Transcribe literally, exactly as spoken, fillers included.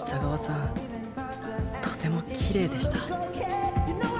北川さん、とても綺麗でした。